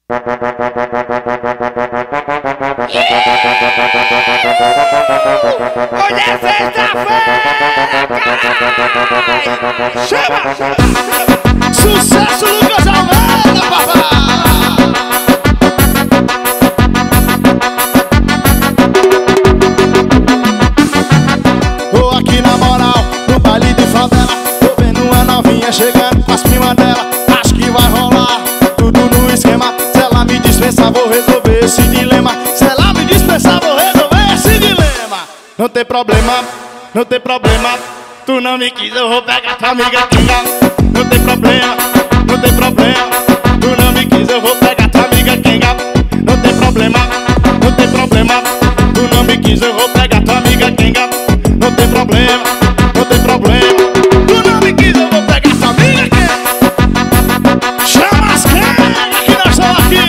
Hoje é sexta-feira, chama! Sucesso Lucas Almeida, papai! Tô aqui na moral, no baile de favela, tô vendo uma novinha chegando com as primas dela. Acho que vai rolar tudo no esquema. Se ela me dispensar, vou resolver esse dilema. Se ela me dispensar, vou resolver esse dilema. Não tem problema, não tem problema. Tu não me quis, eu vou pegar tua amiga quenga. Não tem problema, não tem problema. Tu não me quis, eu vou pegar tua amiga quenga. Não tem problema, não tem problema. Tu não me quis, eu vou pegar tua amiga quenga. Não tem problema, não tem problema. Tu não me quis, eu vou pegar tua amiga quenga. Chama as quengas que nós estamos aqui.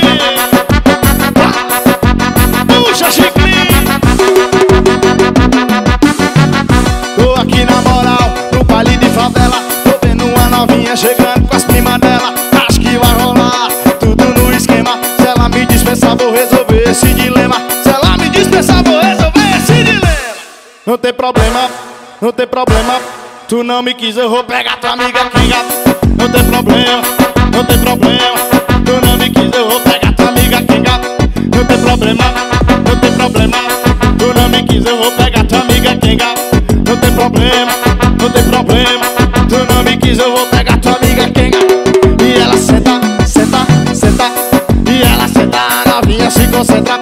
Puxa, chiclinho. Tô aqui na moral, no baile de favela. Tô vendo uma novinha chegando com as primas dela. Acho que vai rolar tudo no esquema. Se ela me dispensar, vou resolver esse dilema. Se ela me dispensar, vou resolver esse dilema. Não tem problema, não tem problema. Tu não me quis, eu vou pegar tua amiga quenga. Não tem problema, não tem problema. Tu não me quis, eu vou pegar tua amiga quenga. Não tem problema, não tem problema. Tu não me quis, eu vou pegar tua amiga quenga. Não tem problema, não tem problema. Tu não me quis, eu vou pegar tua amiga quenga. E ela senta, senta, senta. E ela senta, a novinha se concentra.